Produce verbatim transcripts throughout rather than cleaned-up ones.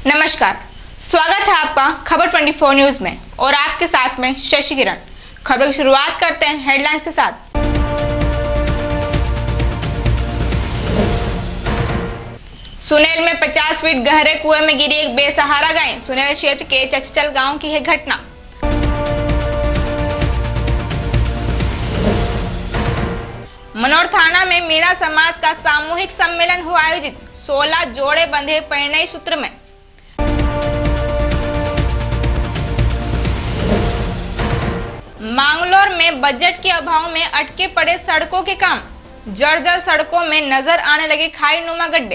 नमस्कार, स्वागत है आपका खबर चौबीस न्यूज में और आपके साथ में शशि किरण। खबर की शुरुआत करते हैं हेडलाइंस के साथ। सुनेल में पचास फीट गहरे कुएं में गिरी एक बेसहारा गाय। सुनेल क्षेत्र के चचचल गांव की है घटना। मनोर थाना में मीणा समाज का सामूहिक सम्मेलन हुआ आयोजित। सोलह जोड़े बंधे परिणय सूत्र में। मांगलोर में बजट के अभाव में अटके पड़े सड़कों के काम। जर्जर सड़कों में नजर आने लगे खाई नुमा गड्ढे।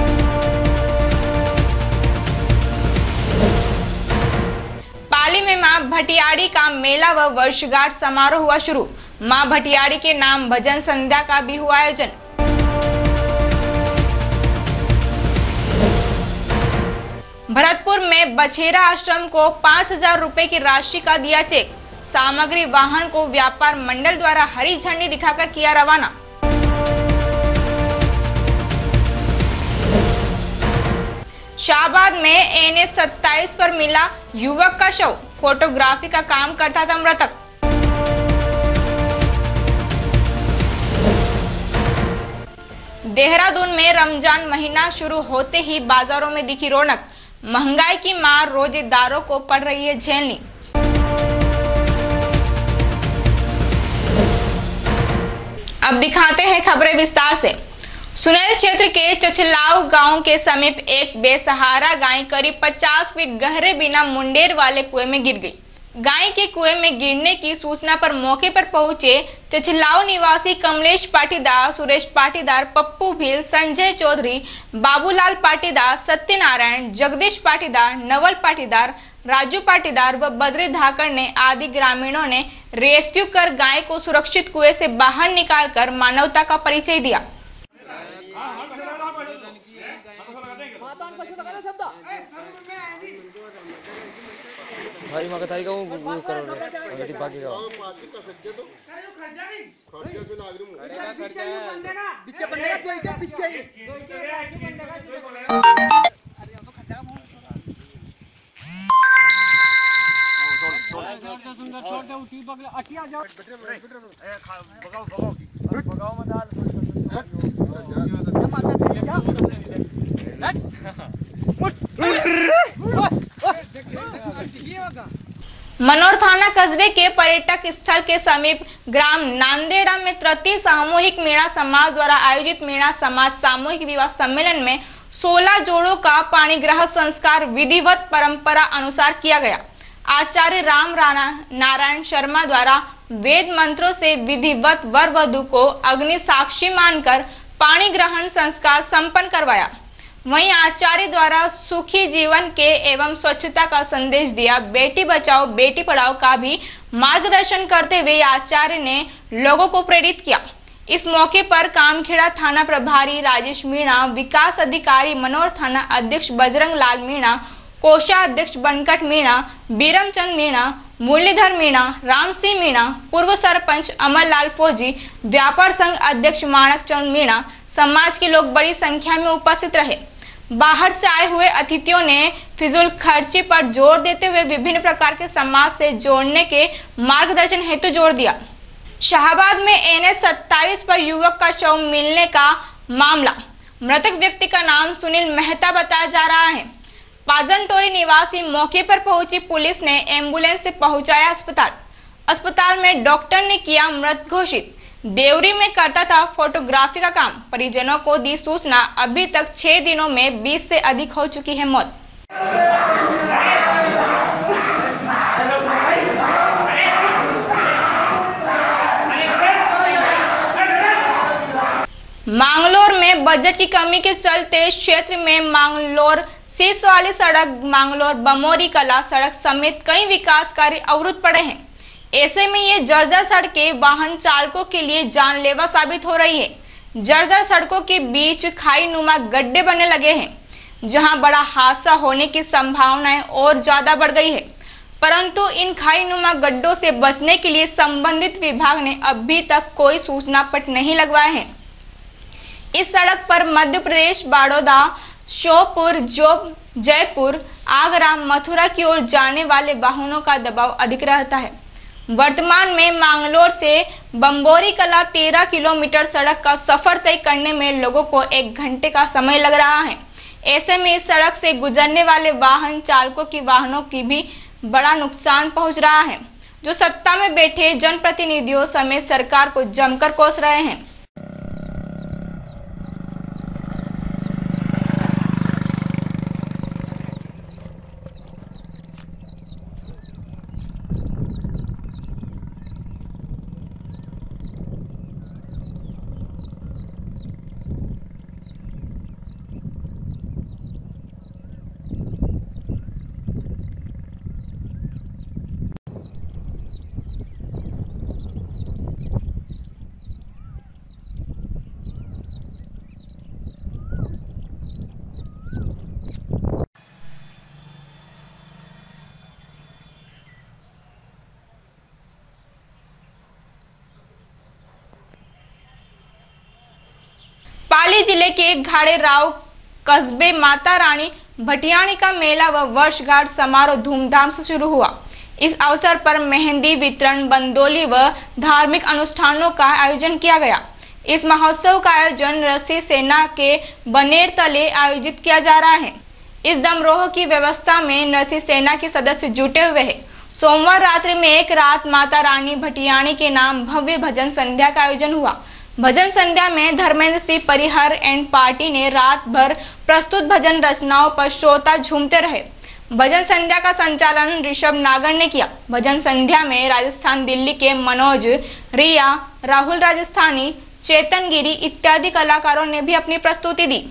पाली में मां भटियाड़ी का मेला व वर्षगांठ समारोह हुआ शुरू। मां भटियाड़ी के नाम भजन संध्या का भी हुआ आयोजन। भरतपुर में बछेरा आश्रम को पाँच हजार रुपए की राशि का दिया चेक। सामग्री वाहन को व्यापार मंडल द्वारा हरी झंडी दिखाकर किया रवाना। शाहबाद में एन एच सत्ताईस पर मिला युवक का शव। फोटोग्राफी का काम करता था मृतक। देहरादून में रमजान महीना शुरू होते ही बाजारों में दिखी रौनक। महंगाई की मार रोजेदारों को पड़ रही है झेलनी। अब दिखाते हैं खबरें विस्तार से। सुनेल क्षेत्र के चचलाव गांव के समीप एक बेसहारा गाय करीब पचास फीट गहरे बिना मुंडेर वाले कुएं में गिर गई। गाय के कुएं में गिरने की सूचना पर मौके पर पहुंचे चचलाव निवासी कमलेश पाटीदार, सुरेश पाटीदार, पप्पू भील, संजय चौधरी, बाबूलाल पाटीदार, सत्यनारायण, जगदीश पाटीदार, नवल पाटीदार, राजू पाटीदार व बद्री धाकड़ ने आदि ग्रामीणों ने रेस्क्यू कर गाय को सुरक्षित कुएं से बाहर निकालकर मानवता का परिचय दिया। भाई मगताई का वो वो करो रे बाकी का पीछे बंदे का कोई के पीछे सुंदर छोड़ दे उठी बगल अटिया जाओ भगाओ भगाओ भगाओ मत डाल मनोर थाना कस्बे के पर्यटक स्थल के समीप ग्राम नांदेड़ा में तृतीय सामूहिक मीणा समाज द्वारा आयोजित मीणा समाज सामूहिक विवाह सम्मेलन में सोलह जोड़ों का पाणिग्रह संस्कार विधिवत परंपरा अनुसार किया गया। आचार्य राम राणा नारायण शर्मा द्वारा वेद मंत्रों से विधिवत वर वधु को अग्नि साक्षी मानकर पाणी ग्रहण संस्कार संपन्न करवाया। वहीं आचार्य द्वारा सुखी जीवन के एवं स्वच्छता का संदेश दिया। बेटी बचाओ बेटी पढ़ाओ का भी मार्गदर्शन करते हुए आचार्य ने लोगों को प्रेरित किया। इस मौके पर कामखेड़ा थाना प्रभारी राजेश मीणा, विकास अधिकारी मनोर थाना अध्यक्ष बजरंग लाल मीणा, कोषाध्यक्ष बनकट मीणा, बीरमचंद मीणा, मुरलीधर मीणा, राम सिंह मीणा, पूर्व सरपंच अमरलाल फौजी, व्यापार संघ अध्यक्ष माणक चंद मीणा, समाज के लोग बड़ी संख्या में उपस्थित रहे। बाहर से आए हुए अतिथियों ने फिजूल खर्ची पर जोर देते हुए विभिन्न प्रकार के समाज से जोड़ने के मार्गदर्शन हेतु जोर दिया। शाहबाद में एन एच सत्ताईस पर युवक का शव मिलने का मामला। मृतक व्यक्ति का नाम सुनील मेहता बताया जा रहा है। पाजनटोरी निवासी मौके पर पहुंची पुलिस ने एम्बुलेंस से पहुंचाया अस्पताल। अस्पताल में डॉक्टर ने किया मृत घोषित। देवरी में करता था फोटोग्राफी का काम। परिजनों को दी सूचना। अभी तक छह दिनों में बीस से अधिक हो चुकी है मौत। मांगलोर में बजट की कमी के चलते क्षेत्र में मांगलोर शीश वाली सड़क, मांगलोर बमोरी कला सड़क समेत कई विकास कार्य अवरुद्ध पड़े हैं। ऐसे में ये जर्जर सड़कें वाहन चालकों के लिए जानलेवा साबित हो रही है। जर्जर सड़कों के बीच खाई नुमा गड्ढे बनने लगे हैं, जहां बड़ा हादसा होने की संभावनाएं और ज्यादा बढ़ गई है। परंतु इन खाई नुमा गड्ढों से बचने के लिए संबंधित विभाग ने अभी तक कोई सूचना पट नहीं लगवाए हैं। इस सड़क पर मध्य प्रदेश बड़ौदा श्योपुर, जोब, जयपुर, आगरा, मथुरा की ओर जाने वाले वाहनों का दबाव अधिक रहता है। वर्तमान में मैंगलोर से बम्बोरी कला तेरह किलोमीटर सड़क का सफर तय करने में लोगों को एक घंटे का समय लग रहा है। ऐसे में इस सड़क से गुजरने वाले वाहन चालकों की वाहनों की भी बड़ा नुकसान पहुंच रहा है, जो सत्ता में बैठे जनप्रतिनिधियों समेत सरकार को जमकर कोस रहे हैं। पाली जिले के घाड़े राव कस्बे माता रानी भटियाणी का मेला व वर्षगांठ समारोह धूमधाम से शुरू हुआ। इस अवसर पर मेहंदी वितरण, बंदोली व धार्मिक अनुष्ठानों का आयोजन किया गया। इस महोत्सव का आयोजन रसी सेना के बनेर तले आयोजित किया जा रहा है। इस दमरोह की व्यवस्था में नरसी सेना के सदस्य जुटे हुए हैं। सोमवार रात्रि में एक रात माता रानी भटियाणी के नाम भव्य भजन संध्या का आयोजन हुआ। भजन संध्या में धर्मेंद्र सिंह परिहर एंड पार्टी ने रात भर प्रस्तुत भजन रचनाओं पर श्रोता झूमते रहे। भजन संध्या का संचालन ऋषभ नागर ने किया। भजन संध्या में राजस्थान दिल्ली के मनोज, रिया, राहुल राजस्थानी, चेतन गिरी इत्यादि कलाकारों ने भी अपनी प्रस्तुति दी।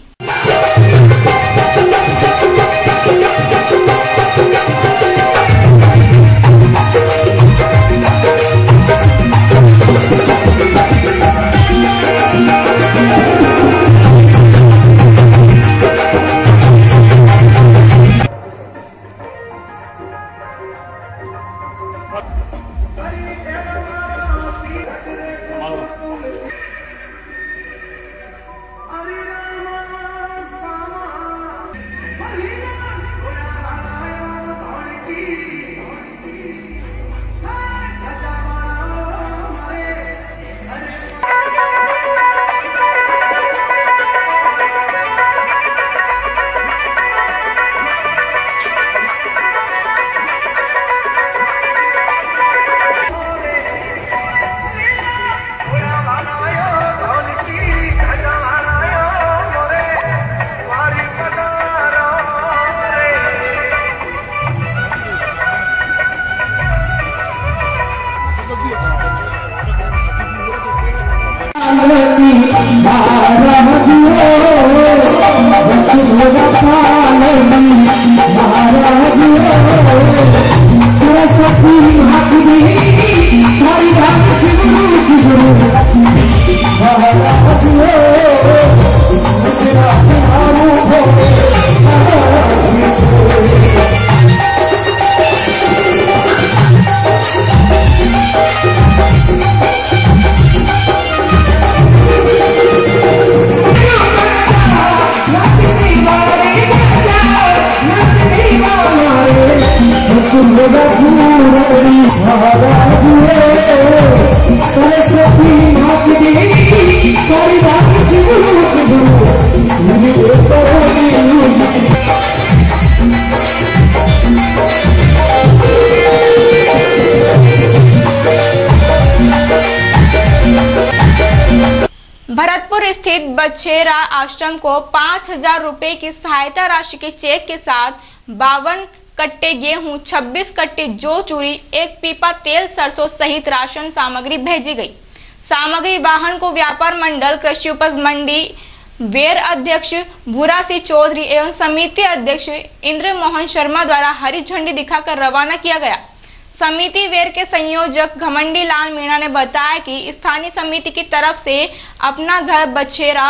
भरतपुर स्थित बछेरा आश्रम को पाँच हजार रुपए की सहायता राशि के चेक के साथ बावन कट्टे गेहूं, छब्बीस कट्टे जौ चूरी, एक पीपा तेल सरसों सहित राशन सामग्री भेजी गई। सामग्री वाहन को व्यापार मंडल कृषि उपज मंडी वेर अध्यक्ष भूरा सिंह चौधरी एवं समिति अध्यक्ष इंद्र मोहन शर्मा द्वारा हरी झंडी दिखाकर रवाना किया गया। समिति वेर के संयोजक घमंडी लाल मीणा ने बताया कि स्थानीय समिति की तरफ से अपना घर बछेरा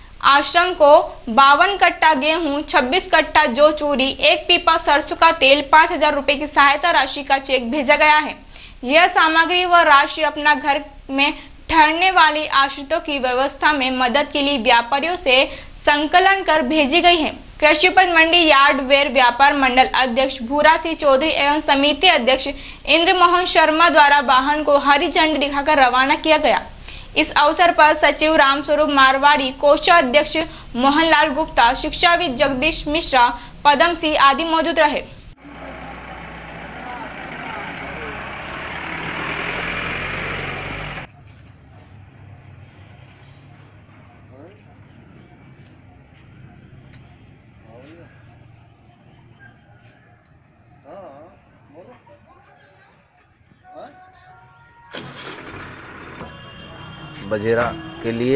आश्रम को बावन कट्टा गेहूं, छब्बीस कट्टा जौ चूरी, एक पीपा सरसों का तेल, पाँच हजार रुपए की सहायता राशि का चेक भेजा गया है। यह सामग्री व राशि अपना घर में ठहरने वाली आश्रितों की व्यवस्था में मदद के लिए व्यापारियों से संकलन कर भेजी गई है। कृषि उपज मंडी यार्डवेयर व्यापार मंडल अध्यक्ष भूरा सिंह चौधरी एवं समिति अध्यक्ष इंद्र मोहन शर्मा द्वारा वाहन को हरी झंडी दिखाकर रवाना किया गया। इस अवसर पर सचिव रामस्वरूप मारवाड़ी, कोषाध्यक्ष मोहनलाल गुप्ता, शिक्षाविद जगदीश मिश्रा, पदम सिंह आदि मौजूद रहे। बजेरा के लिए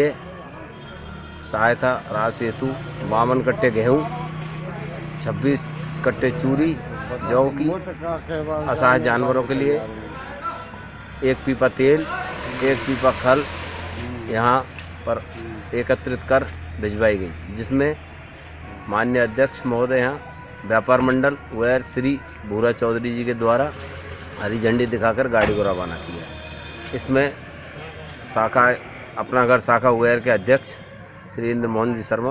सहायता राशि हेतु बावन कट्टे गेहूँ, छब्बीस कट्टे चूरी, जौ की असहाय जानवरों के लिए एक पीपा तेल, एक पीपा खल यहाँ पर एकत्रित कर भिजवाई गई, जिसमें माननीय अध्यक्ष महोदय यहाँ व्यापार मंडल व श्री भूरा चौधरी जी के द्वारा हरी झंडी दिखाकर गाड़ी को रवाना किया। इसमें शाखा अपना घर शाखा उगैर के अध्यक्ष श्री इंद्र मोहन जी शर्मा,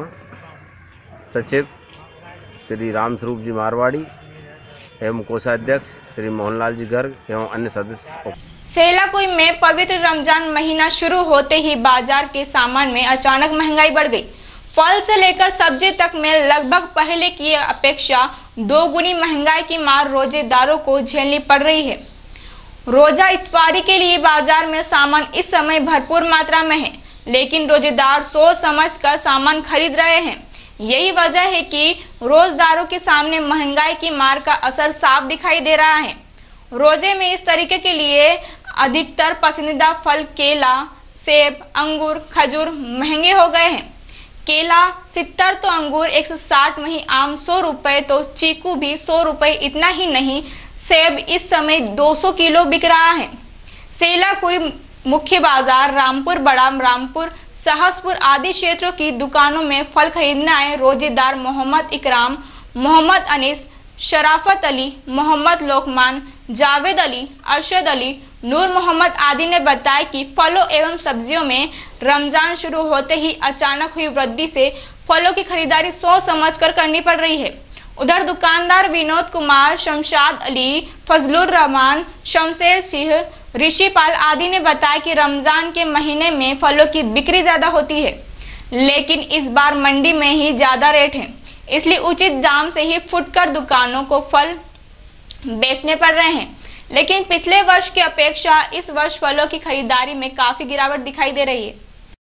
सचिव श्री रामस्वरूप जी मारवाड़ी एवं कोषाध्यक्ष श्री मोहनलाल जी गर्ग एवं अन्य सदस्य। सेलाकुई में पवित्र रमजान महीना शुरू होते ही बाजार के सामान में अचानक महंगाई बढ़ गई। फल से लेकर सब्जी तक में लगभग पहले की अपेक्षा दो गुनी महंगाई की मार रोजेदारों को झेलनी पड़ रही है। रोजा इफ्तारी के लिए बाजार में सामान इस समय भरपूर मात्रा में है, लेकिन रोजेदार सोच समझकर सामान खरीद रहे हैं। यही वजह है कि रोजदारों के सामने महंगाई की मार का असर साफ दिखाई दे रहा है। रोजे में इस तरीके के लिए अधिकतर पसंदीदा फल केला, सेब, अंगूर, खजूर महंगे हो गए हैं। केला सत्तर तो अंगूर एक सौ साठ, वहीं आम सौ रुपए तो चीकू भी सौ रुपए। इतना ही नहीं, सेब इस समय दो सौ किलो बिक रहा है। सेलाकुई मुख्य बाजार, रामपुर बड़ा, रामपुर, सहसपुर आदि क्षेत्रों की दुकानों में फल खरीदने आए रोजेदार मोहम्मद इकराम, मोहम्मद अनीस, शराफत अली, मोहम्मद लोकमान, जावेद अली, अरशद अली, नूर मोहम्मद आदि ने बताया कि फलों एवं सब्जियों में रमजान शुरू होते ही अचानक हुई वृद्धि से फलों की खरीदारी सोच समझकर करनी पड़ रही है। उधर दुकानदार विनोद कुमार, शमशाद अली, फजलुर रहमान, शमशेर सिंह, ऋषिपाल आदि ने बताया कि रमजान के महीने में फलों की बिक्री ज्यादा होती है, लेकिन इस बार मंडी में ही ज्यादा रेट है, इसलिए उचित दाम से ही फुटकर दुकानों को फल बेचने पड़ रहे हैं। लेकिन पिछले वर्ष की अपेक्षा इस वर्ष फलों की खरीदारी में काफी गिरावट दिखाई दे रही है।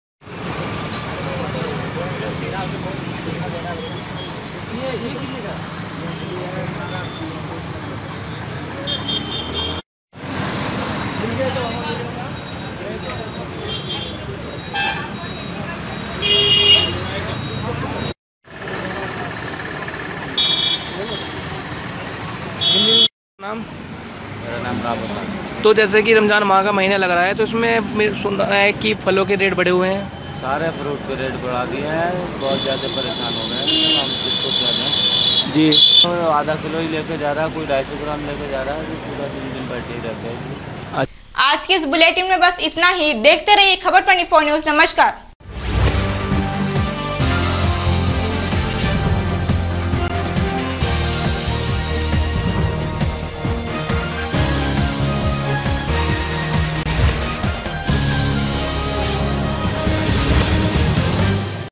नाम मेरा नाम रावत है। तो जैसे कि रमजान माह का महीना लग रहा है, तो इसमें सुन रहा है कि फलों के रेट बढ़े हुए हैं। सारे फ्रूट के रेट बढ़ा दिए हैं, बहुत ज़्यादा परेशान हो गए हैं। हम किसको क्या दें जी। तो आधा किलो ही लेके जा रहा है, कोई ढाई सौ ग्राम लेके जा रहा है, तो पूरा दिन दिन बैठे ही रहते हैं। आज के इस बुलेटिन में बस इतना ही। देखते रहिए खबर ट्वेंटी फोर न्यूज़। नमस्कार।